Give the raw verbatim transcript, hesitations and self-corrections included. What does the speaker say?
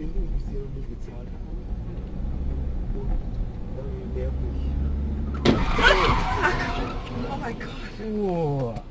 finde, ich sie noch nicht gezahlt habe. Und dann nervt mich. Oh mein Gott. Oh.